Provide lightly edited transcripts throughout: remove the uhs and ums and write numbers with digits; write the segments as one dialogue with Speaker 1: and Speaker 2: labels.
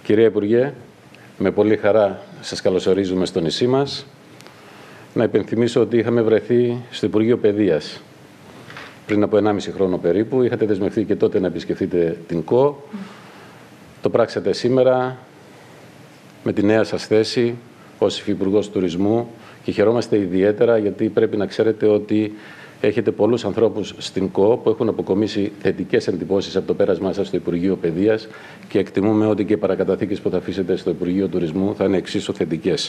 Speaker 1: Κυρία Υπουργέ, με πολύ χαρά σας καλωσορίζουμε στο νησί μας. Να υπενθυμίσω ότι είχαμε βρεθεί στο Υπουργείο Παιδείας πριν από 1,5 χρόνο περίπου. Είχατε δεσμευτεί και τότε να επισκεφτείτε την ΚΟ. Το πράξατε σήμερα με τη νέα σας θέση ως Υφυπουργός Τουρισμού και χαιρόμαστε ιδιαίτερα γιατί πρέπει να ξέρετε ότι έχετε πολλούς ανθρώπους στην ΚΟ που έχουν αποκομίσει θετικές εντυπώσεις από το πέρασμά σας στο Υπουργείο Παιδείας και εκτιμούμε ότι και οι παρακαταθήκες που θα αφήσετε στο Υπουργείο Τουρισμού θα είναι εξίσου θετικές.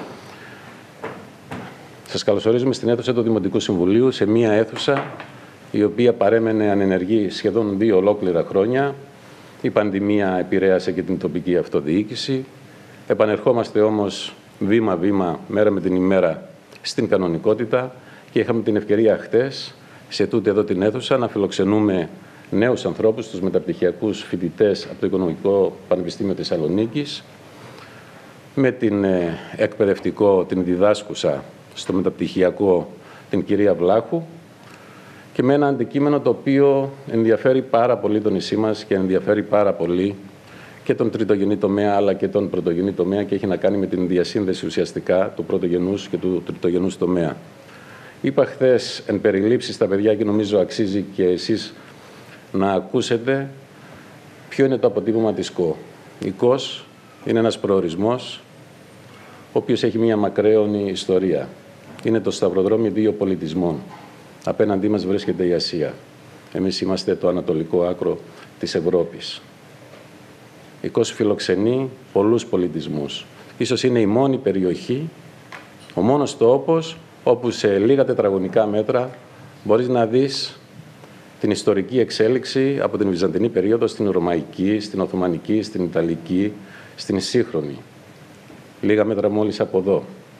Speaker 1: Σας καλωσορίζουμε στην αίθουσα του Δημοτικού Συμβουλίου, σε μία αίθουσα η οποία παρέμενε ανενεργή σχεδόν 2 ολόκληρα χρόνια. Η πανδημία επηρέασε και την τοπική αυτοδιοίκηση. Επανερχόμαστε όμως βήμα-βήμα, μέρα με την ημέρα, στην κανονικότητα και είχαμε την ευκαιρία χτες, σε τούτη εδώ την αίθουσα, να φιλοξενούμε νέους ανθρώπους, τους μεταπτυχιακούς φοιτητές από το Οικονομικό Πανεπιστήμιο Θεσσαλονίκης, με την εκπαιδευτικό, την διδάσκουσα στο μεταπτυχιακό, την κυρία Βλάχου, και με ένα αντικείμενο το οποίο ενδιαφέρει πάρα πολύ το νησί μας και ενδιαφέρει πάρα πολύ και τον τριτογενή τομέα αλλά και τον πρωτογενή τομέα και έχει να κάνει με την διασύνδεση ουσιαστικά του πρωτογενούς και του τριτογενούς τομέα. Είπα χθες εν περιλήψει στα παιδιά και νομίζω αξίζει και εσείς να ακούσετε ποιο είναι το αποτύπωμα της ΚΟ. Η ΚΟΣ είναι ένας προορισμός ο οποίος έχει μια μακραίωνη ιστορία. Είναι το σταυροδρόμι 2 πολιτισμών. Απέναντί μας βρίσκεται η Ασία. Εμείς είμαστε το ανατολικό άκρο της Ευρώπης. Η ΚΟΣ φιλοξενεί πολλούς πολιτισμούς. Ίσως είναι η μόνη περιοχή, ο μόνος τόπος, όπου σε λίγα τετραγωνικά μέτρα μπορείς να δεις την ιστορική εξέλιξη από την Βυζαντινή περίοδο στην Ρωμαϊκή, στην Οθωμανική, στην Ιταλική, στην σύγχρονη. Λίγα μέτρα μόλις από εδώ.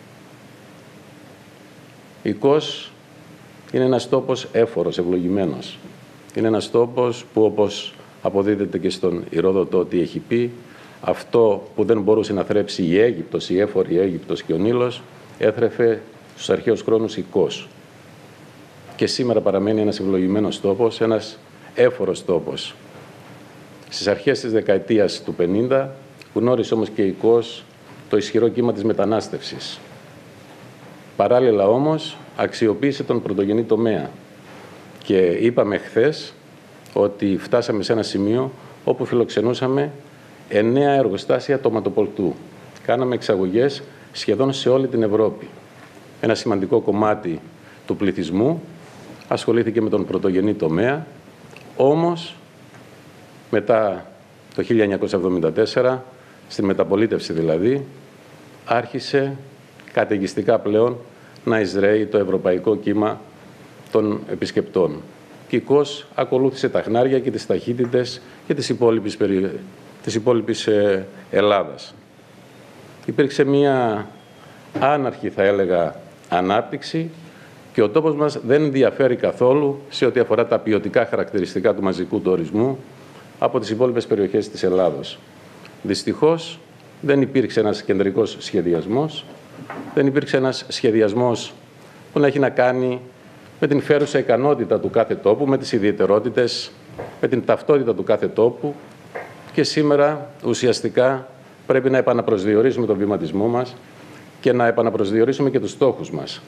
Speaker 1: Η ΚΟΣ είναι ένας τόπος έφορος, ευλογημένος. Είναι ένας τόπος που, όπως αποδίδεται και στον Ηρόδοτο ότι έχει πει, αυτό που δεν μπορούσε να θρέψει η Αίγυπτος, η έφορη Αίγυπτος και ο Νείλος, έθρεφε στους αρχαίους χρόνους η ΚΟΣ. Και σήμερα παραμένει ένας ευλογημένος τόπος, ένας έφορος τόπος. Στις αρχές της δεκαετίας του 50 γνώρισε όμως και η ΚΟΣ το ισχυρό κύμα της μετανάστευσης. Παράλληλα όμως αξιοποίησε τον πρωτογενή τομέα. Και είπαμε χθες ότι φτάσαμε σε ένα σημείο όπου φιλοξενούσαμε 9 εργοστάσια τοματοπολτού. Κάναμε εξαγωγές σχεδόν σε όλη την Ευρώπη. Ένα σημαντικό κομμάτι του πληθυσμού ασχολήθηκε με τον πρωτογενή τομέα, όμως μετά το 1974, στη μεταπολίτευση δηλαδή, άρχισε καταιγιστικά πλέον να εισραίει το ευρωπαϊκό κύμα των επισκεπτών. Και η ΚΟΣ ακολούθησε τα χνάρια και τις ταχύτητες και της υπόλοιπης Ελλάδας. Υπήρξε μία άναρχη, θα έλεγα, ανάπτυξη και ο τόπος μας δεν διαφέρει καθόλου σε ό,τι αφορά τα ποιοτικά χαρακτηριστικά του μαζικού τουρισμού από τις υπόλοιπες περιοχές της Ελλάδος. Δυστυχώς δεν υπήρξε ένας κεντρικός σχεδιασμός, δεν υπήρξε ένας σχεδιασμός που να έχει να κάνει με την φέρουσα ικανότητα του κάθε τόπου, με τις ιδιαιτερότητες, με την ταυτότητα του κάθε τόπου και σήμερα ουσιαστικά πρέπει να επαναπροσδιορίσουμε τον βηματισμό μας και να επαναπροσδιορίσουμε και τους στόχους μας.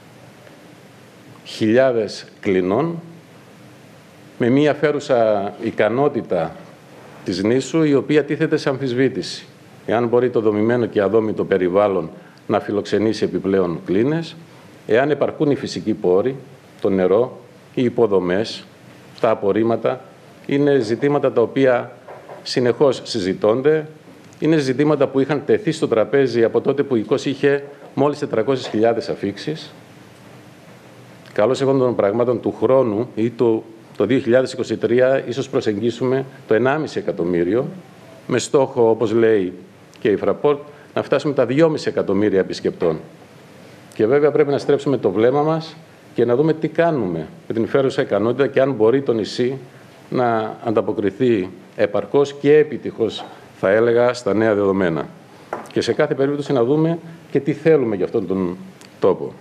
Speaker 1: Χιλιάδες κλινών με μία φέρουσα ικανότητα της νήσου η οποία τίθεται σε αμφισβήτηση. Εάν μπορεί το δομημένο και αδόμητο περιβάλλον να φιλοξενήσει επιπλέον κλίνες, εάν επαρκούν οι φυσικοί πόροι, το νερό, οι υποδομές, τα απορρίμματα, είναι ζητήματα τα οποία συνεχώς συζητώνται, είναι ζητήματα που είχαν τεθεί στο τραπέζι από τότε που η ΚΟΣ είχε μόλις 400.000 αφίξεις. Καλώς εγώ των πραγμάτων του χρόνου ή το 2023 ίσως προσεγγίσουμε το 1,5 εκατομμύριο, με στόχο, όπως λέει και η Fraport, να φτάσουμε τα 2,5 εκατομμύρια επισκεπτών. Και βέβαια πρέπει να στρέψουμε το βλέμμα μας και να δούμε τι κάνουμε με την φέρουσα ικανότητα και αν μπορεί το νησί να ανταποκριθεί επαρκώς και επιτυχώς, θα έλεγα, στα νέα δεδομένα. Και σε κάθε περίπτωση να δούμε και τι θέλουμε για αυτόν τον τόπο.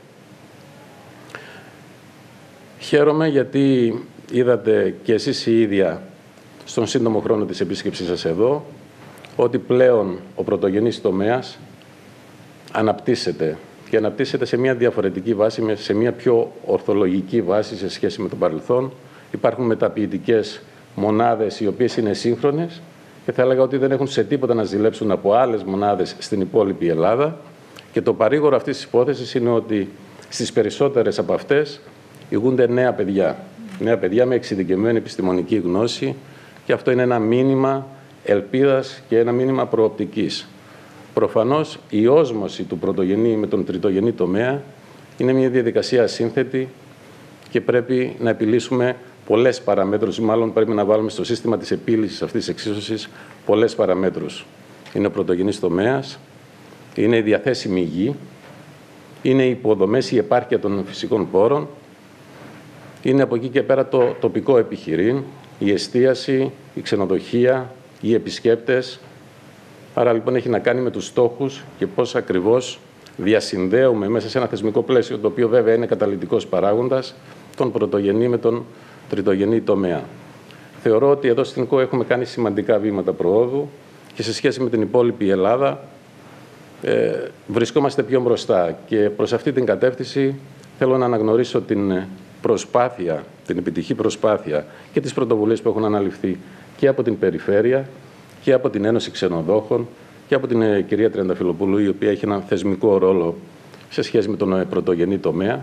Speaker 1: Χαίρομαι γιατί είδατε και εσείς οι ίδια στον σύντομο χρόνο της επίσκεψής σας εδώ ότι πλέον ο πρωτογενής τομέας αναπτύσσεται και αναπτύσσεται σε μια διαφορετική βάση, σε μια πιο ορθολογική βάση σε σχέση με το παρελθόν. Υπάρχουν μεταποιητικές μονάδες οι οποίες είναι σύγχρονες και θα έλεγα ότι δεν έχουν σε τίποτα να ζηλέψουν από άλλες μονάδες στην υπόλοιπη Ελλάδα. Και το παρήγορο αυτής της υπόθεσης είναι ότι στις περισσότερες από αυτές ηγούνται νέα παιδιά. Νέα παιδιά με εξειδικευμένη επιστημονική γνώση και αυτό είναι ένα μήνυμα ελπίδας και ένα μήνυμα προοπτικής. Προφανώς η όσμωση του πρωτογενή με τον τριτογενή τομέα είναι μια διαδικασία ασύνθετη και πρέπει να επιλύσουμε πολλές παραμέτρους, μάλλον πρέπει να βάλουμε στο σύστημα της επίλυσης αυτής της εξίσωσης πολλές παραμέτρους. Είναι ο πρωτογενής τομέας, είναι η διαθέσιμη γη, είναι οι υποδομές, η επάρκεια των φυσικών πόρων, είναι από εκεί και πέρα το τοπικό επιχειρήν, η εστίαση, η ξενοδοχεία, οι επισκέπτες. Άρα λοιπόν έχει να κάνει με τους στόχους και πώς ακριβώς διασυνδέουμε μέσα σε ένα θεσμικό πλαίσιο, το οποίο βέβαια είναι καταλυτικός παράγοντας, τον πρωτογενή με τον τριτογενή τομέα. Θεωρώ ότι εδώ στην ΚΟ έχουμε κάνει σημαντικά βήματα προόδου και σε σχέση με την υπόλοιπη Ελλάδα βρισκόμαστε πιο μπροστά. Και προς αυτή την κατεύθυνση θέλω να αναγνωρίσω την προσπάθεια, την επιτυχή προσπάθεια και τις πρωτοβουλίες που έχουν αναλυφθεί και από την Περιφέρεια και από την Ένωση Ξενοδόχων και από την κυρία Τριανταφυλλοπούλου, η οποία έχει έναν θεσμικό ρόλο σε σχέση με τον πρωτογενή τομέα.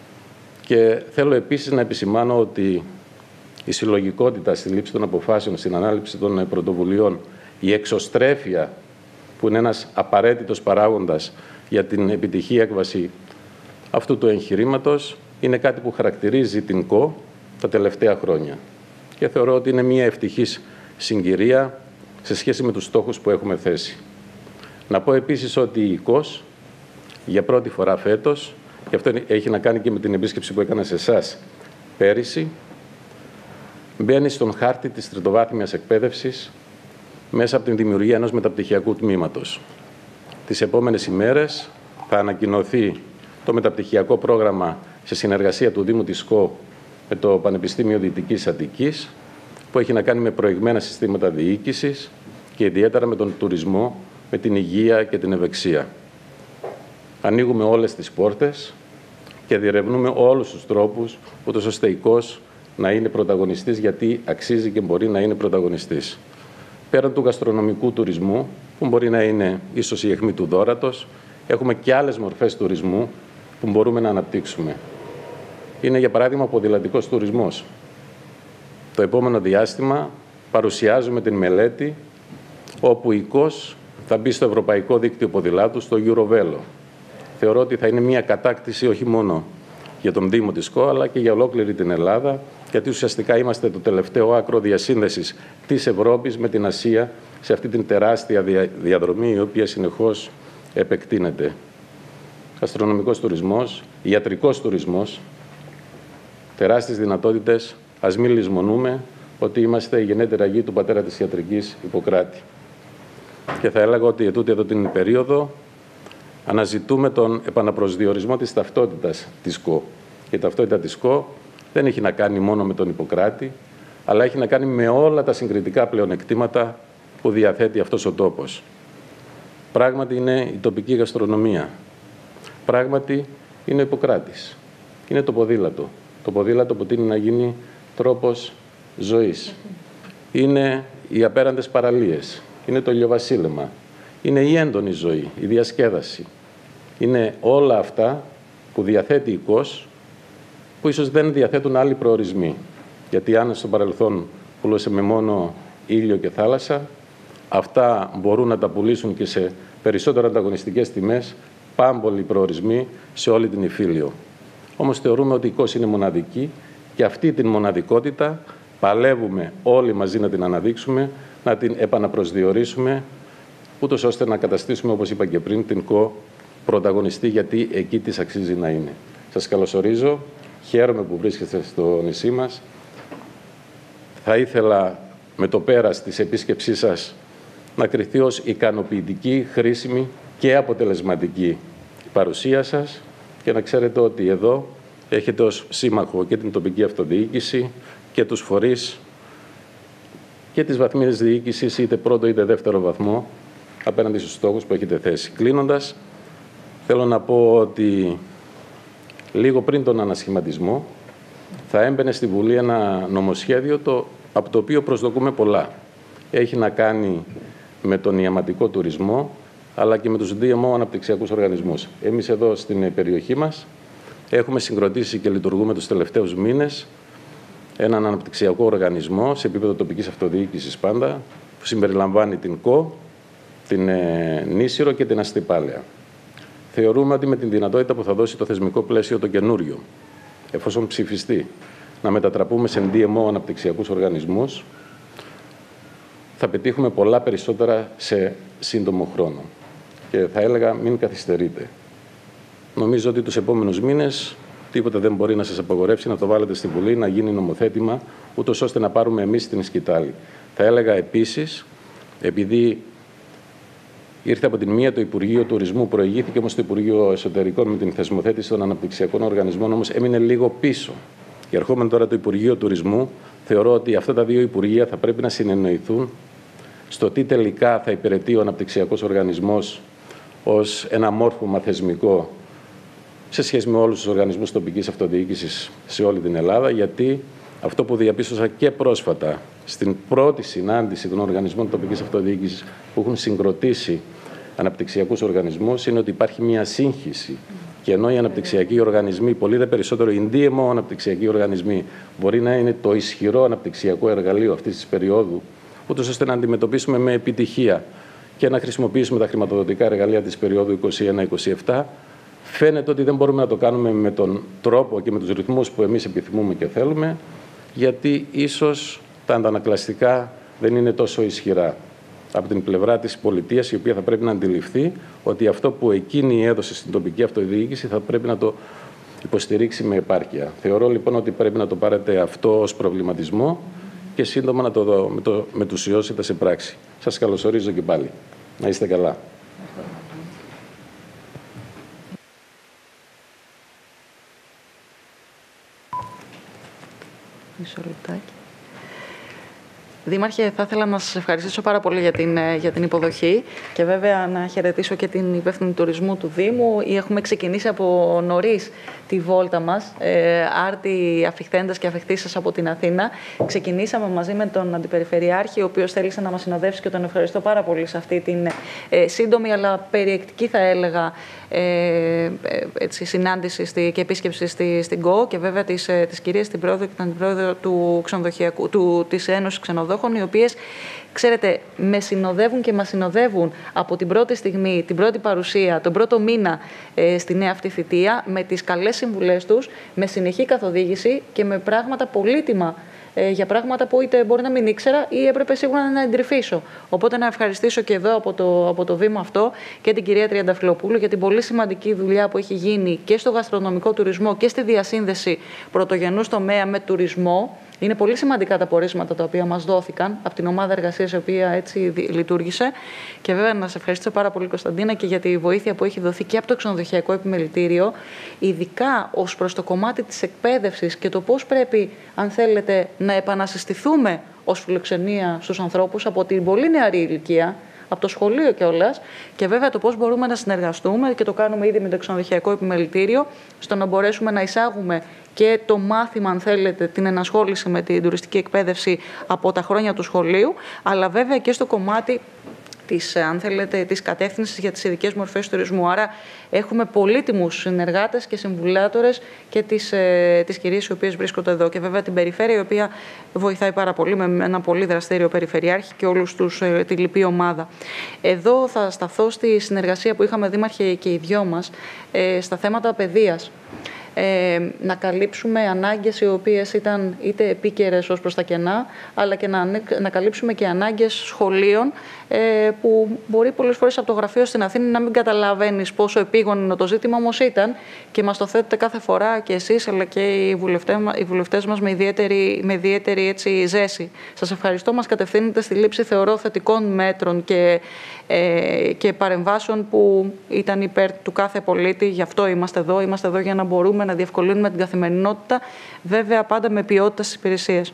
Speaker 1: Και θέλω επίσης να επισημάνω ότι η συλλογικότητα στη λήψη των αποφάσεων, στην ανάληψη των πρωτοβουλειών, η εξωστρέφεια που είναι ένας απαραίτητος παράγοντας για την επιτυχή έκβαση αυτού του εγχειρήματος, είναι κάτι που χαρακτηρίζει την ΚΟ τα τελευταία χρόνια. Και θεωρώ ότι είναι μια ευτυχής συγκυρία σε σχέση με τους στόχους που έχουμε θέσει. Να πω επίσης ότι η ΚΟΣ για πρώτη φορά φέτος, και αυτό έχει να κάνει και με την επίσκεψη που έκανα σε εσάς πέρυσι, μπαίνει στον χάρτη της τριτοβάθμιας εκπαίδευσης μέσα από την δημιουργία ενός μεταπτυχιακού τμήματος. Τις επόμενες ημέρες θα ανακοινωθεί το μεταπτυχιακό πρόγραμμα σε συνεργασία του Δήμου της ΚΟ με το Πανεπιστήμιο Δυτικής Αττικής, που έχει να κάνει με προηγμένα συστήματα διοίκησης και ιδιαίτερα με τον τουρισμό, με την υγεία και την ευεξία. Ανοίγουμε όλες τις πόρτες και διερευνούμε όλους τους τρόπους, ούτως ώστε η ΚΟΣ να είναι πρωταγωνιστής, γιατί αξίζει και μπορεί να είναι πρωταγωνιστής. Πέραν του γαστρονομικού τουρισμού, που μπορεί να είναι ίσως η αιχμή του δώρατος, έχουμε και άλλες μορφές τουρισμού που μπορούμε να αναπτύξουμε. Είναι, για παράδειγμα, ο ποδηλατικός τουρισμός. Το επόμενο διάστημα παρουσιάζουμε την μελέτη όπου η ΚΟΣ θα μπει στο Ευρωπαϊκό Δίκτυο Ποδηλάτου, στο Eurovelo. Θεωρώ ότι θα είναι μια κατάκτηση όχι μόνο για τον Δήμο της ΚΟ, αλλά και για ολόκληρη την Ελλάδα, γιατί ουσιαστικά είμαστε το τελευταίο άκρο διασύνδεσης της Ευρώπης με την Ασία σε αυτή την τεράστια διαδρομή, η οποία συνεχώς επεκτείνεται. Γαστρονομικός τουρισμός, ιατρικός τουρισμός, τεράστιες δυνατότητες. Ας μην λησμονούμε ότι είμαστε η γενέτερα γη του πατέρα της ιατρικής, Ιπποκράτη. Και θα έλεγα ότι ετούτη εδώ την περίοδο αναζητούμε τον επαναπροσδιορισμό της ταυτότητας της ΚΟ. Η ταυτότητα της ΚΟ δεν έχει να κάνει μόνο με τον Ιπποκράτη, αλλά έχει να κάνει με όλα τα συγκριτικά πλεονεκτήματα που διαθέτει αυτός ο τόπος. Πράγματι είναι η τοπική γαστρονομία. Πράγματι είναι ο Ιπποκράτης. Είναι το ποδήλατο. Το ποδήλατο που τείνει να γίνει τρόπος ζωής. Είναι οι απέραντες παραλίες. Είναι το ηλιοβασίλεμα. Είναι η έντονη ζωή, η διασκέδαση. Είναι όλα αυτά που διαθέτει η ΚΟΣ, που ίσως δεν διαθέτουν άλλοι προορισμοί. Γιατί αν στο παρελθόν πουλούσαμε μόνο ήλιο και θάλασσα, αυτά μπορούν να τα πουλήσουν και σε περισσότερο ανταγωνιστικές τιμές πάμπολοι προορισμοί σε όλη την Ιφίλιο. Όμως θεωρούμε ότι η ΚΟΣ είναι μοναδική και αυτή την μοναδικότητα παλεύουμε όλοι μαζί να την αναδείξουμε, να την επαναπροσδιορίσουμε, ούτως ώστε να καταστήσουμε, όπως είπα και πριν, την ΚΟ πρωταγωνιστή, γιατί εκεί της αξίζει να είναι. Σας καλωσορίζω, χαίρομαι που βρίσκεστε στο νησί μας. Θα ήθελα με το πέρας της επίσκεψής σας να κριθεί ως ικανοποιητική, χρήσιμη και αποτελεσματική η παρουσία σας και να ξέρετε ότι εδώ έχετε ως σύμμαχο και την τοπική αυτοδιοίκηση και τους φορείς και της βαθμίδας διοίκησης, είτε πρώτο είτε δεύτερο βαθμό, απέναντι στους στόχους που έχετε θέσει. Κλείνοντας, θέλω να πω ότι λίγο πριν τον ανασχηματισμό θα έμπαινε στη Βουλή ένα νομοσχέδιο από το οποίο προσδοκούμε πολλά. Έχει να κάνει με τον ιαματικό τουρισμό, αλλά και με τους DMO αναπτυξιακούς οργανισμούς. Εμείς εδώ στην περιοχή μας έχουμε συγκροτήσει και λειτουργούμε τους τελευταίους μήνες έναν αναπτυξιακό οργανισμό σε επίπεδο τοπικής αυτοδιοίκησης πάντα, που συμπεριλαμβάνει την ΚΟ, την Νήσυρο και την Αστυπάλαια. Θεωρούμε ότι με την δυνατότητα που θα δώσει το θεσμικό πλαίσιο το καινούριο, εφόσον ψηφιστεί, να μετατραπούμε σε DMO αναπτυξιακούς οργανισμούς, θα πετύχουμε πολλά περισσότερα σε σύντομο χρόνο. Και θα έλεγα μην καθυστερείτε. Νομίζω ότι τους επόμενους μήνες τίποτα δεν μπορεί να σας απαγορεύσει να το βάλετε στη Βουλή, να γίνει νομοθέτημα, ούτως ώστε να πάρουμε εμείς την σκητάλη. Θα έλεγα επίσης, επειδή ήρθε από την μία το Υπουργείο Τουρισμού, προηγήθηκε όμως το Υπουργείο Εσωτερικών με την θεσμοθέτηση των αναπτυξιακών οργανισμών, όμως έμεινε λίγο πίσω. Και ερχόμενο τώρα το Υπουργείο Τουρισμού, θεωρώ ότι αυτά τα δύο Υπουργεία θα πρέπει να συνεννοηθούν στο τι τελικά θα υπηρετεί ο αναπτυξιακός οργανισμός ως ένα μόρφωμα θεσμικό σε σχέση με όλους τους οργανισμούς τοπικής αυτοδιοίκησης σε όλη την Ελλάδα, γιατί αυτό που διαπίστωσα και πρόσφατα στην πρώτη συνάντηση των οργανισμών τοπικής αυτοδιοίκησης που έχουν συγκροτήσει αναπτυξιακούς οργανισμούς είναι ότι υπάρχει μια σύγχυση. Και ενώ οι αναπτυξιακοί οργανισμοί, πολύ δε περισσότερο οι DMO αναπτυξιακοί οργανισμοί, μπορεί να είναι το ισχυρό αναπτυξιακό εργαλείο αυτής της περίοδου, ούτως ώστε να αντιμετωπίσουμε με επιτυχία και να χρησιμοποιήσουμε τα χρηματοδοτικά εργαλεία της περίοδου 2021-2027, φαίνεται ότι δεν μπορούμε να το κάνουμε με τον τρόπο και με τους ρυθμούς που εμείς επιθυμούμε και θέλουμε, γιατί ίσως τα αντανακλαστικά δεν είναι τόσο ισχυρά από την πλευρά της πολιτείας, η οποία θα πρέπει να αντιληφθεί ότι αυτό που εκείνη έδωσε στην τοπική αυτοδιοίκηση θα πρέπει να το υποστηρίξει με επάρκεια. Θεωρώ λοιπόν ότι πρέπει να το πάρετε αυτό ως προβληματισμό και σύντομα να το μετουσιώσετε σε πράξη. Σας καλωσορίζω και πάλι. Να είστε καλά.
Speaker 2: Μισό λεπτάκι. Δήμαρχε, θα ήθελα να σας ευχαριστήσω πάρα πολύ για την υποδοχή και βέβαια να χαιρετήσω και την υπεύθυνη τουρισμού του Δήμου. Έχουμε ξεκινήσει από νωρίς τη βόλτα μας, άρτη αφιχθέντες και αφιχθήσεις από την Αθήνα. Ξεκινήσαμε μαζί με τον Αντιπεριφερειάρχη, ο οποίος θέλησε να μας συνοδεύσει και τον ευχαριστώ πάρα πολύ σε αυτή την σύντομη αλλά περιεκτική, θα έλεγα, συνάντηση και επίσκεψη στην ΚΟ και βέβαια τις κυρίες, την πρόεδρο και τον αντιπρόεδρο της Ένωσης Ξενοδόχων, οι οποίες, ξέρετε, με συνοδεύουν και μας συνοδεύουν από την πρώτη στιγμή, την πρώτη παρουσία, τον πρώτο μήνα στη νέα αυτή θητεία, με τις καλές συμβουλές τους, με συνεχή καθοδήγηση και με πράγματα πολύτιμα για πράγματα που είτε μπορεί να μην ήξερα ή έπρεπε σίγουρα να εντρυφήσω. Οπότε να ευχαριστήσω και εδώ από το βήμα αυτό και την κυρία Τριανταφυλοπούλου για την πολύ σημαντική δουλειά που έχει γίνει και στο γαστρονομικό τουρισμό και στη διασύνδεση πρωτογενούς τομέα με τουρισμό. Είναι πολύ σημαντικά τα πορίσματα τα οποία μας δόθηκαν από την ομάδα εργασίας η οποία έτσι λειτουργήσε. Και βέβαια να σε ευχαριστήσω πάρα πολύ, Κωνσταντίνα, και για τη βοήθεια που έχει δοθεί και από το Ξενοδοχειακό Επιμελητήριο, ειδικά ως προς το κομμάτι της εκπαίδευσης και το πώς πρέπει, αν θέλετε, να επανασυστηθούμε ως φιλοξενία στους ανθρώπους από την πολύ νεαρή ηλικία, από το σχολείο κιόλας, και βέβαια το πώς μπορούμε να συνεργαστούμε και το κάνουμε ήδη με το Ξενοδοχειακό Επιμελητήριο, στο να μπορέσουμε να εισάγουμε και το μάθημα, αν θέλετε, την ενασχόληση με την τουριστική εκπαίδευση από τα χρόνια του σχολείου, αλλά βέβαια και στο κομμάτι αν θέλετε, της κατεύθυνσης για τις ειδικές μορφές τουρισμού. Άρα έχουμε πολύτιμους συνεργάτες και συμβουλάτορες και τις κυρίες οι οποίες βρίσκονται εδώ. Και βέβαια την περιφέρεια, η οποία βοηθάει πάρα πολύ με ένα πολύ δραστήριο περιφερειάρχη και όλους τη λοιπή ομάδα. Εδώ θα σταθώ στη συνεργασία που είχαμε, Δήμαρχε, και οι δυο μας, στα θέματα παιδείας. Να καλύψουμε ανάγκες οι οποίες ήταν είτε επίκαιρες ως προς τα κενά, αλλά και να καλύψουμε και ανάγκες σχολείων που μπορεί πολλές φορές από το γραφείο στην Αθήνα να μην καταλαβαίνεις πόσο επίγον είναι το ζήτημα, όμως ήταν και μας το θέτετε κάθε φορά και εσείς αλλά και οι βουλευτές μας με ιδιαίτερη έτσι, ζέση. Σας ευχαριστώ, μας κατευθύνετε στη λήψη θεωρώ θετικών μέτρων και παρεμβάσεων που ήταν υπέρ του κάθε πολίτη. Γι' αυτό είμαστε εδώ. Είμαστε εδώ για να μπορούμε να διευκολύνουμε την καθημερινότητα, βέβαια πάντα με ποιότητα στις υπηρεσίες.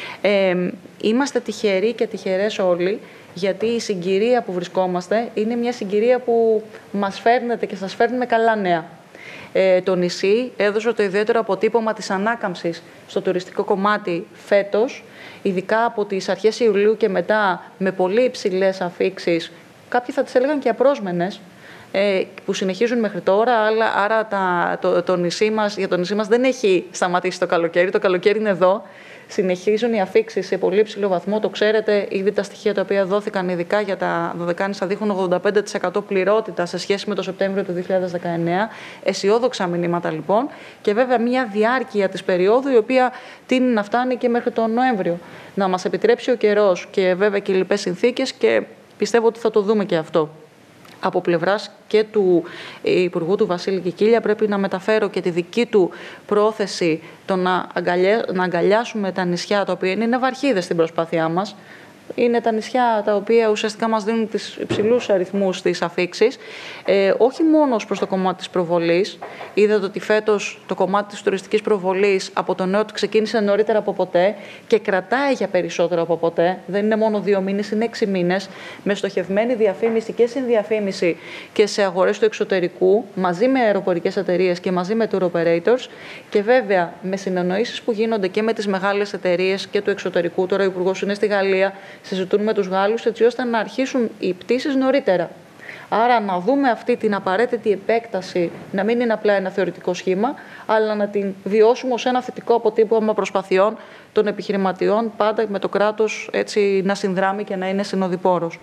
Speaker 2: Είμαστε τυχεροί και τυχερές όλοι, γιατί η συγκυρία που βρισκόμαστε είναι μια συγκυρία που μας φέρνετε και σας φέρνουμε καλά νέα. Το νησί έδωσε το ιδιαίτερο αποτύπωμα της ανάκαμψης στο τουριστικό κομμάτι φέτος, ειδικά από τις αρχές Ιουλίου και μετά, με πολύ υψηλές αφίξεις, κάποιοι θα τις έλεγαν και απρόσμενες, που συνεχίζουν μέχρι τώρα, άρα το νησί μας, για το νησί μας δεν έχει σταματήσει το καλοκαίρι είναι εδώ. Συνεχίζουν οι αφίξεις σε πολύ υψηλό βαθμό, το ξέρετε, ήδη τα στοιχεία τα οποία δόθηκαν ειδικά για τα δωδεκάνησα δείχνουν 85% πληρότητα σε σχέση με το Σεπτέμβριο του 2019. Αισιόδοξα μηνύματα λοιπόν και βέβαια μια διάρκεια της περίοδου η οποία τείνει να φτάνει και μέχρι τον Νοέμβριο. Να μας επιτρέψει ο καιρός και βέβαια και οι λοιπές συνθήκες και πιστεύω ότι θα το δούμε και αυτό. Από πλευράς και του Υπουργού του Βασίλη Κικίλια πρέπει να μεταφέρω και τη δική του πρόθεση το να αγκαλιάσουμε τα νησιά, τα οποία είναι ναυαρχίδες στην προσπάθειά μας. Είναι τα νησιά τα οποία ουσιαστικά μας δίνουν τις υψηλούς αριθμούς της αφίξης, όχι μόνο προς το κομμάτι της προβολής. Είδατε ότι φέτος το κομμάτι της τουριστικής προβολής από το νέο του ξεκίνησε νωρίτερα από ποτέ και κρατάει για περισσότερο από ποτέ. Δεν είναι μόνο 2 μήνες, είναι 6 μήνες, με στοχευμένη διαφήμιση και συνδιαφήμιση και σε αγορές του εξωτερικού, μαζί με αεροπορικές εταιρείες και μαζί με tour operators και βέβαια με συνεννοήσεις που γίνονται και με τις μεγάλες εταιρείες και του εξωτερικού. Τώρα ο Υπουργός είναι στη Γαλλία. Συζητούν με τους Γάλλους έτσι ώστε να αρχίσουν οι πτήσεις νωρίτερα. Άρα να δούμε αυτή την απαραίτητη επέκταση, να μην είναι απλά ένα θεωρητικό σχήμα, αλλά να την βιώσουμε ως ένα θετικό αποτύπωμα προσπαθειών των επιχειρηματιών, πάντα με το κράτος έτσι να συνδράμει και να είναι συνοδοιπόρος.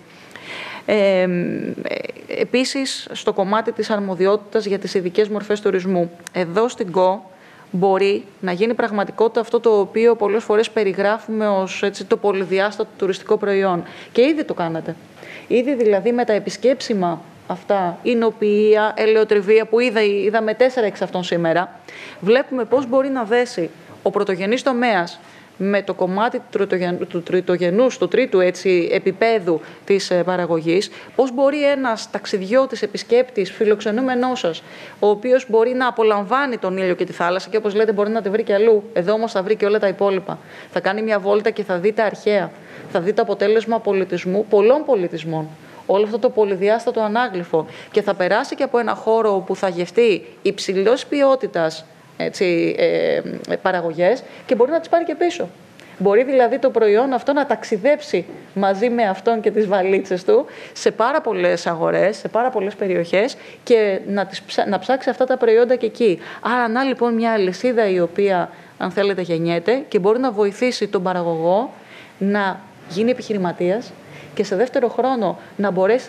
Speaker 2: Επίσης, στο κομμάτι της αρμοδιότητας για τις ειδικές μορφές τουρισμού, εδώ στην ΚΟ, μπορεί να γίνει πραγματικότητα αυτό το οποίο πολλές φορές περιγράφουμε ως έτσι, το πολυδιάστατο τουριστικό προϊόν. Και ήδη το κάνατε. Ήδη δηλαδή με τα επισκέψιμα αυτά, η νοποιία, ελαιοτριβία που είδαμε 4 εξ αυτών σήμερα, βλέπουμε πώς μπορεί να δέσει ο πρωτογενής τομέας με το κομμάτι του τριτογενούς, του τρίτου έτσι, επίπεδου της παραγωγής, πώς μπορεί ένας ταξιδιώτης, επισκέπτης, φιλοξενούμενός σας, ο οποίος μπορεί να απολαμβάνει τον ήλιο και τη θάλασσα και όπως λέτε μπορεί να τη βρει και αλλού, εδώ όμως θα βρει και όλα τα υπόλοιπα. Θα κάνει μια βόλτα και θα δει τα αρχαία, θα δει το αποτέλεσμα πολιτισμού, πολλών πολιτισμών. Όλο αυτό το πολυδιάστατο ανάγλυφο και θα περάσει και από ένα χώρο που θα γευτεί υψηλής ποιότητας παραγωγές και μπορεί να τις πάρει και πίσω. Μπορεί δηλαδή το προϊόν αυτό να ταξιδέψει μαζί με αυτόν και τις βαλίτσες του σε πάρα πολλές αγορές, σε πάρα πολλές περιοχές και να ψάξει αυτά τα προϊόντα και εκεί. Άρα να λοιπόν μια αλυσίδα η οποία αν θέλετε γεννιέται και μπορεί να βοηθήσει τον παραγωγό να γίνει επιχειρηματίας και σε δεύτερο χρόνο να μπορέσει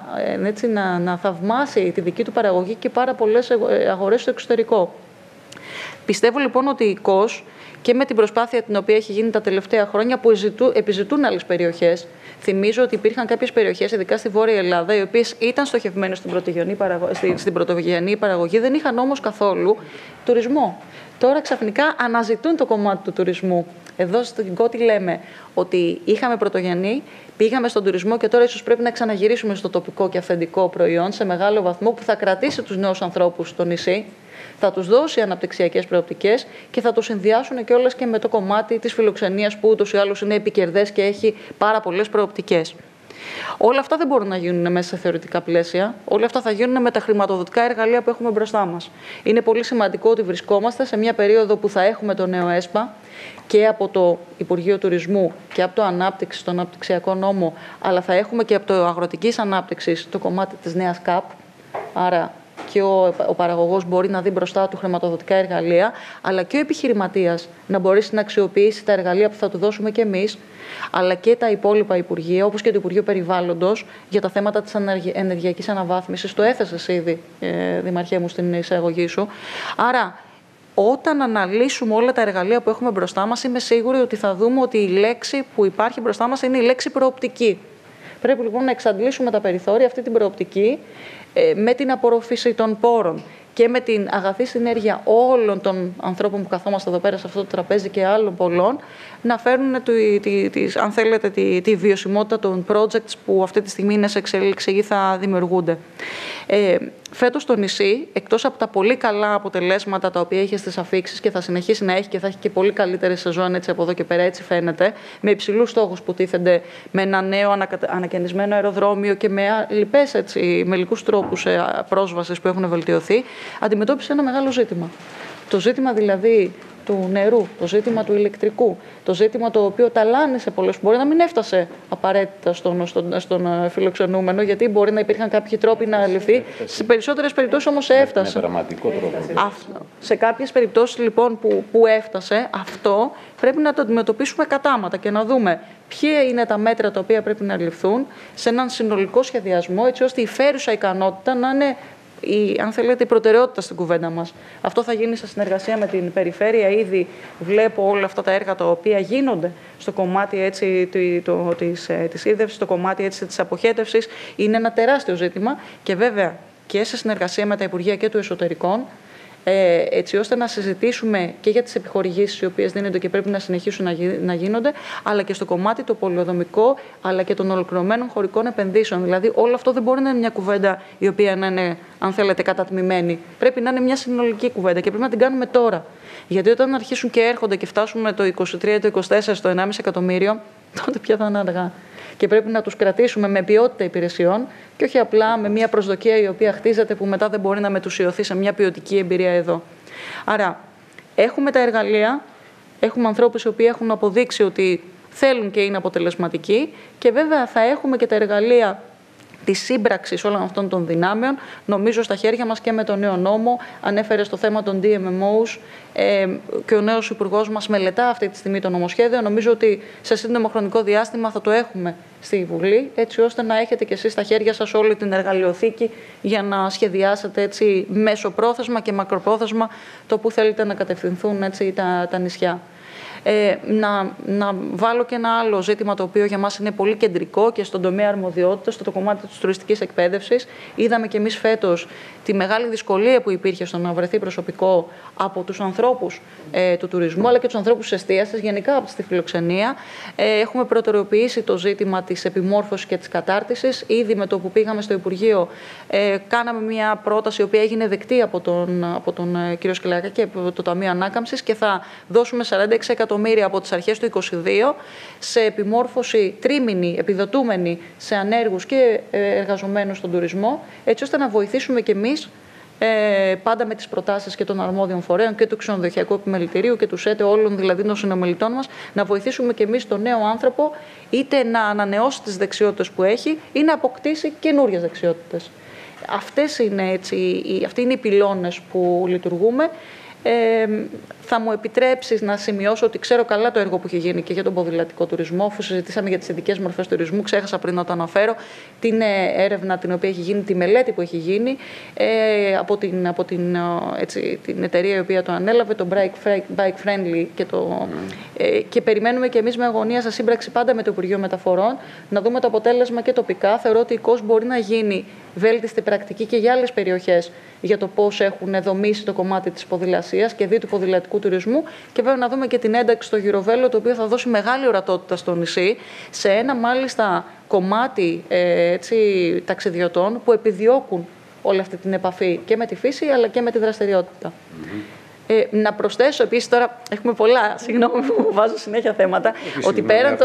Speaker 2: να θαυμάσει τη δική του παραγωγή και πάρα πολλές αγορές στο εξωτερικό. Πιστεύω λοιπόν ότι η ΚΟΣ και με την προσπάθεια την οποία έχει γίνει τα τελευταία χρόνια που επιζητούν άλλες περιοχές, θυμίζω ότι υπήρχαν κάποιες περιοχές, ειδικά στη Βόρεια Ελλάδα, οι οποίες ήταν στοχευμένες στην πρωτογενή παραγωγή, δεν είχαν όμως καθόλου τουρισμό. Τώρα ξαφνικά αναζητούν το κομμάτι του τουρισμού. Εδώ στην ΚΟ τι λέμε, ότι είχαμε πρωτογενή, πήγαμε στον τουρισμό και τώρα ίσως πρέπει να ξαναγυρίσουμε στο τοπικό και αυθεντικό προϊόν σε μεγάλο βαθμό που θα κρατήσει τους νέους ανθρώπους στο νησί, θα τους δώσει αναπτυξιακές προοπτικές και θα το συνδυάσουν κιόλας και με το κομμάτι της φιλοξενίας που ούτως ή άλλως είναι επικερδές και έχει πάρα πολλές προοπτικές. Όλα αυτά δεν μπορούν να γίνουν μέσα σε θεωρητικά πλαίσια. Όλα αυτά θα γίνουν με τα χρηματοδοτικά εργαλεία που έχουμε μπροστά μας. Είναι πολύ σημαντικό ότι βρισκόμαστε σε μια περίοδο που θα έχουμε το νέο ΕΣΠΑ και από το Υπουργείο Τουρισμού και από το Ανάπτυξη, τον Αναπτυξιακό Νόμο, αλλά θα έχουμε και από το Αγροτικής Ανάπτυξης το κομμάτι της νέας ΚΑΠ. Άρα και ο παραγωγός μπορεί να δει μπροστά του χρηματοδοτικά εργαλεία, αλλά και ο επιχειρηματίας να μπορέσει να αξιοποιήσει τα εργαλεία που θα του δώσουμε και εμείς, αλλά και τα υπόλοιπα Υπουργεία, όπως και το Υπουργείο Περιβάλλοντος, για τα θέματα της ενεργειακής αναβάθμισης. Το έθεσες ήδη, Δημαρχέ μου, στην εισαγωγή σου. Άρα, όταν αναλύσουμε όλα τα εργαλεία που έχουμε μπροστά μας, είμαι σίγουρη ότι θα δούμε ότι η λέξη που υπάρχει μπροστά μας είναι η λέξη προοπτική. Πρέπει λοιπόν να εξαντλήσουμε τα περιθώρια, αυτή την προοπτική, με την απορροφήση των πόρων και με την αγαθή συνέργεια όλων των ανθρώπων που καθόμαστε εδώ πέρα σε αυτό το τραπέζι και άλλων πολλών, να φέρουν, αν θέλετε, τη βιωσιμότητα των projects που αυτή τη στιγμή είναι σε εξέλιξη ή θα δημιουργούνται. Φέτος στο νησί, εκτός από τα πολύ καλά αποτελέσματα τα οποία είχε στις αφίξεις και θα συνεχίσει να έχει και θα έχει και πολύ καλύτερη σεζόν έτσι από εδώ και πέρα, έτσι φαίνεται, με υψηλούς στόχους που τίθενται, με ένα νέο ανακαινισμένο αεροδρόμιο και με λοιπές μελικούς τρόπους πρόσβασης που έχουν βελτιωθεί, αντιμετώπισε ένα μεγάλο ζήτημα. Το ζήτημα δηλαδή του νερού, το ζήτημα του ηλεκτρικού, το ζήτημα το οποίο ταλάνισε πολλές, μπορεί να μην έφτασε απαραίτητα στον φιλοξενούμενο, γιατί μπορεί να υπήρχαν κάποιοι τρόποι να ληφθεί. Σε περισσότερες περιπτώσεις όμως έφτασε.
Speaker 1: Με δραματικό τρόπο.
Speaker 2: Σε κάποιες περιπτώσεις λοιπόν που έφτασε, αυτό πρέπει να το αντιμετωπίσουμε κατάματα και να δούμε ποια είναι τα μέτρα τα οποία πρέπει να ληφθούν σε έναν συνολικό σχεδιασμό, έτσι ώστε η φέρουσα ικανότητα να είναι, αν θέλετε, η προτεραιότητα στην κουβέντα μας. Αυτό θα γίνει σε συνεργασία με την περιφέρεια. Ήδη βλέπω όλα αυτά τα έργα τα οποία γίνονται στο κομμάτι έτσι, της ίδρυυσης, στο κομμάτι έτσι, της αποχέτευσης. Είναι ένα τεράστιο ζήτημα και βέβαια και σε συνεργασία με τα Υπουργεία και του Εσωτερικών, έτσι ώστε να συζητήσουμε και για τις επιχορηγήσεις οι οποίες δίνονται και πρέπει να συνεχίσουν να γίνονται, αλλά και στο κομμάτι το πολυοδομικό, αλλά και των ολοκληρωμένων χωρικών επενδύσεων. Δηλαδή, όλο αυτό δεν μπορεί να είναι μια κουβέντα η οποία να είναι, αν θέλετε, κατατμημένη. Πρέπει να είναι μια συνολική κουβέντα και πρέπει να την κάνουμε τώρα. Γιατί όταν αρχίσουν και έρχονται και φτάσουμε το 23 το 24 στο 1,5 εκατομμύριο, τότε πια θα είναι αργά. Και πρέπει να τους κρατήσουμε με ποιότητα υπηρεσιών και όχι απλά με μια προσδοκία η οποία χτίζεται που μετά δεν μπορεί να μετουσιωθεί σε μια ποιοτική εμπειρία εδώ. Άρα, έχουμε τα εργαλεία, έχουμε ανθρώπους οι οποίοι έχουν αποδείξει ότι θέλουν και είναι αποτελεσματικοί και βέβαια θα έχουμε και τα εργαλεία της σύμπραξης όλων αυτών των δυνάμεων, νομίζω στα χέρια μας και με τον νέο νόμο. Ανέφερε στο θέμα των DMMOs και ο νέος υπουργός μας μελετά αυτή τη στιγμή το νομοσχέδιο. Νομίζω ότι σε σύντομο χρονικό διάστημα θα το έχουμε στη Βουλή, έτσι ώστε να έχετε κι εσείς στα χέρια σας όλη την εργαλειοθήκη για να σχεδιάσετε έτσι μεσοπρόθεσμα και μακροπρόθεσμα το που θέλετε να κατευθυνθούν έτσι, τα νησιά. Να βάλω και ένα άλλο ζήτημα το οποίο για μας είναι πολύ κεντρικό και στον τομέα αρμοδιότητας, στο κομμάτι της τουριστικής εκπαίδευσης. Είδαμε και εμείς φέτος τη μεγάλη δυσκολία που υπήρχε στο να βρεθεί προσωπικό από τους ανθρώπους του τουρισμού, αλλά και τους ανθρώπους της εστίασης, γενικά από τη φιλοξενία. Έχουμε προτεραιοποιήσει το ζήτημα της επιμόρφωσης και της κατάρτισης. Ήδη με το που πήγαμε στο Υπουργείο, κάναμε μια πρόταση, η οποία έγινε δεκτή από τον κύριο Σκυλακά και από το Ταμείο Ανάκαμψης και θα δώσουμε 46 εκατομμύρια από τις αρχές του 2022 σε επιμόρφωση τρίμηνη, επιδοτούμενη σε ανέργους και εργαζομένους στον τουρισμό, έτσι ώστε να βοηθήσουμε κι εμείς, πάντα με τις προτάσεις και των αρμόδιων φορέων και του Ξενοδοχειακού Επιμελητηρίου και του ΣΕΤΕ, όλων δηλαδή των συνομιλητών μας, να βοηθήσουμε κι εμείς τον νέο άνθρωπο είτε να ανανεώσει τις δεξιότητες που έχει ή να αποκτήσει καινούριες δεξιότητες. Αυτοί είναι οι πυλώνες που λειτουργούμε. Θα μου επιτρέψεις να σημειώσω ότι ξέρω καλά το έργο που έχει γίνει και για τον ποδηλατικό τουρισμό, αφού συζητήσαμε για τις ειδικές μορφές τουρισμού. Ξέχασα πριν να το αναφέρω την έρευνα την οποία έχει γίνει, τη μελέτη που έχει γίνει από την εταιρεία η οποία το ανέλαβε, το Bike Friendly, και περιμένουμε και εμείς με αγωνία σε σύμπραξη πάντα με το Υπουργείο Μεταφορών να δούμε το αποτέλεσμα και τοπικά. Θεωρώ ότι η ΚΟΣ μπορεί να γίνει βέλτιστη πρακτική και για άλλες περιοχές για το πώς έχουν δομήσει το κομμάτι της ποδηλασίας και δι του ποδηλατικού τουρισμού, και βέβαια να δούμε και την ένταξη στο Γυροβέλο, το οποίο θα δώσει μεγάλη ορατότητα στο νησί, σε ένα μάλιστα κομμάτι ταξιδιωτών που επιδιώκουν όλη αυτή την επαφή και με τη φύση αλλά και με τη δραστηριότητα. Να προσθέσω επίσης, τώρα έχουμε πολλά, συγγνώμη που βάζω συνέχεια θέματα, ότι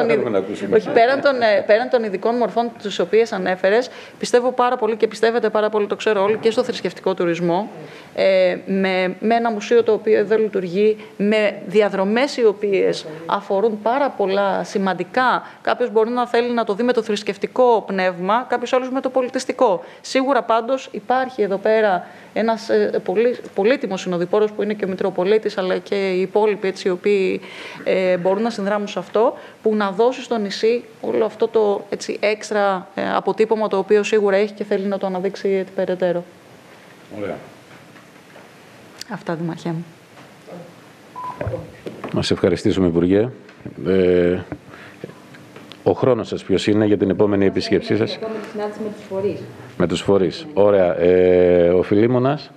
Speaker 2: πέραν των ειδικών μορφών τις οποίες ανέφερες, πιστεύω πάρα πολύ και πιστεύετε πάρα πολύ, το ξέρω όλοι, και στο θρησκευτικό τουρισμό, με ένα μουσείο το οποίο εδώ λειτουργεί, με διαδρομές οι οποίες αφορούν πάρα πολλά σημαντικά. Κάποιος μπορεί να θέλει να το δει με το θρησκευτικό πνεύμα, κάποιος άλλος με το πολιτιστικό. Σίγουρα πάντως υπάρχει εδώ πέρα ένας πολύτιμος συνοδοιπόρος που είναι και ο Μητροπολίτης, αλλά και οι υπόλοιποι έτσι, οι οποίοι μπορούν να συνδράμουν σε αυτό, που να δώσει στο νησί όλο αυτό το έτσι, έξτρα αποτύπωμα το οποίο σίγουρα έχει και θέλει να το αναδείξει περαιτέρω.
Speaker 1: Ωραία.
Speaker 2: Αυτά, Δημαρχέ μου.
Speaker 1: Να σε ευχαριστήσουμε, Υπουργέ. Ο χρόνος σας ποιος είναι για την επόμενη επίσκεψή σας?
Speaker 2: Η επόμενη συνάντηση με τους φορείς.
Speaker 1: Με τους φορείς. Ωραία. Ο Φιλίμωνας.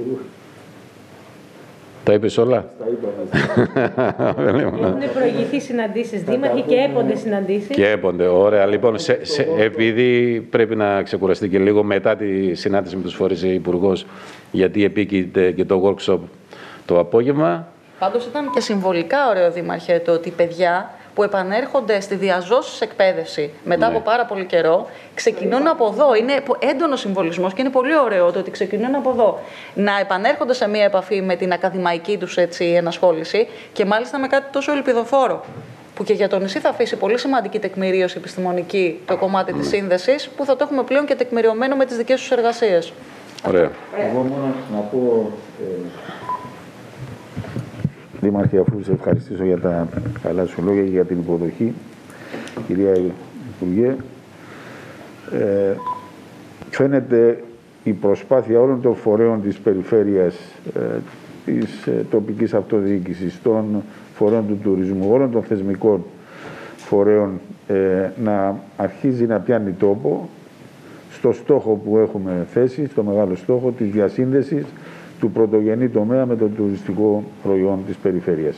Speaker 1: Τα είπες όλα?
Speaker 3: Τα είπα. Έχουν προηγηθεί συναντήσεις δήμαρχοι και έπονται συναντήσεις.
Speaker 1: Και έπονται. Ωραία. Λοιπόν, επειδή πρέπει να ξεκουραστεί και λίγο μετά τη συνάντηση με τους φορείς υπουργός, γιατί επίκειται και το workshop το απόγευμα.
Speaker 2: Πάντως ήταν και συμβολικά ωραίο, Δήμαρχε, το ότι παιδιά που επανέρχονται στη διαζώσης εκπαίδευση μετά από πάρα πολύ καιρό, ξεκινούν από εδώ. Είναι έντονο συμβολισμός και είναι πολύ ωραίο το ότι ξεκινούν από εδώ. Να επανέρχονται σε μία επαφή με την ακαδημαϊκή τους ενασχόληση και μάλιστα με κάτι τόσο ελπιδοφόρο. Που και για το νησί θα αφήσει πολύ σημαντική τεκμηρίωση επιστημονική το κομμάτι της σύνδεσης, που θα το έχουμε πλέον και τεκμηριωμένο με τις δικές τους εργασίες.
Speaker 1: Ωραία.
Speaker 4: Εγώ μόνο να πω, Δήμαρχε, αφού σε ευχαριστήσω για τα καλά σου λόγια και για την υποδοχή, κυρία Υπουργέ, φαίνεται η προσπάθεια όλων των φορέων της περιφέρειας, της τοπικής αυτοδιοίκησης, των φορέων του τουρισμού, όλων των θεσμικών φορέων να αρχίζει να πιάνει τόπο στο στόχο που έχουμε θέσει, στο μεγάλο στόχο της διασύνδεσης του πρωτογενή τομέα με το τουριστικό προϊόν της περιφέρειας.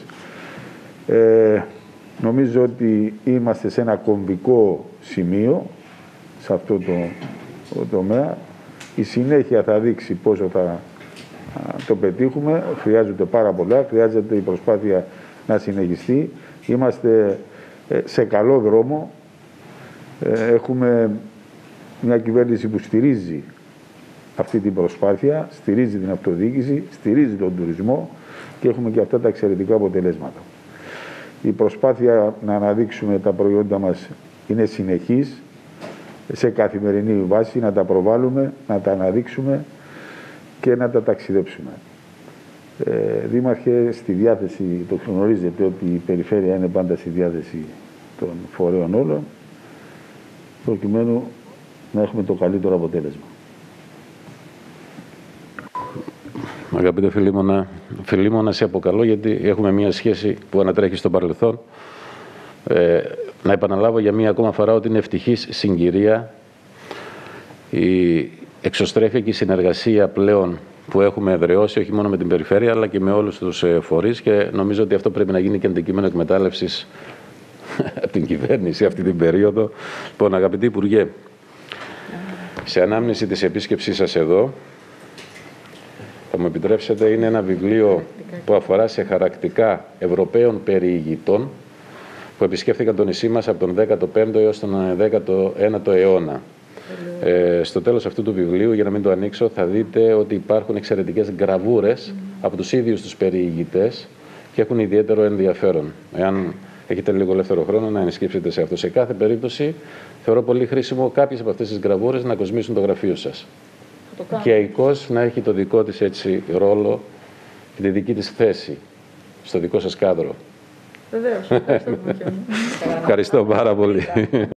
Speaker 4: Νομίζω ότι είμαστε σε ένα κομβικό σημείο σε αυτό το τομέα. Η συνέχεια θα δείξει πόσο θα το πετύχουμε. Χρειάζονται πάρα πολλά, χρειάζεται η προσπάθεια να συνεχιστεί. Είμαστε σε καλό δρόμο. Έχουμε μια κυβέρνηση που στηρίζει αυτή την προσπάθεια, στηρίζει την αυτοδιοίκηση, στηρίζει τον τουρισμό και έχουμε και αυτά τα εξαιρετικά αποτελέσματα. Η προσπάθεια να αναδείξουμε τα προϊόντα μας είναι συνεχής, σε καθημερινή βάση, να τα προβάλλουμε, να τα αναδείξουμε και να τα ταξιδέψουμε. Δήμαρχε, στη διάθεση, το γνωρίζετε ότι η περιφέρεια είναι πάντα στη διάθεση των φορέων όλων, προκειμένου να έχουμε το καλύτερο αποτέλεσμα.
Speaker 1: Αγαπητέ Φιλίμωνα, σε αποκαλώ γιατί έχουμε μια σχέση που ανατρέχει στο παρελθόν. Να επαναλάβω για μία ακόμα φορά ότι είναι ευτυχής συγκυρία η εξωστρέφεια και η συνεργασία πλέον που έχουμε εδραιώσει όχι μόνο με την περιφέρεια αλλά και με όλους τους φορείς, και νομίζω ότι αυτό πρέπει να γίνει και αντικείμενο εκμετάλλευσης από την κυβέρνηση αυτή την περίοδο. Λοιπόν, αγαπητοί Υπουργέ, σε ανάμνηση της επίσκεψής σας εδώ, θα μου επιτρέψετε, είναι ένα βιβλίο που αφορά σε χαρακτικά Ευρωπαίων περιηγητών που επισκέφθηκαν το νησί μας από τον 15ο έως τον 19ο αιώνα. Στο τέλος αυτού του βιβλίου, για να μην το ανοίξω, θα δείτε ότι υπάρχουν εξαιρετικές γραβούρες από τους ίδιους τους περιηγητές και έχουν ιδιαίτερο ενδιαφέρον. Εάν έχετε λίγο ελεύθερο χρόνο, να ενσκύψετε σε αυτό. Σε κάθε περίπτωση, θεωρώ πολύ χρήσιμο κάποιες από αυτές τις γραβούρες να κοσμήσουν το γραφείο σας. Και αικώς να έχει το δικό της έτσι ρόλο και τη δική της θέση στο δικό σας κάδρο.
Speaker 2: Βεβαίως.
Speaker 1: Ευχαριστώ πάρα πολύ.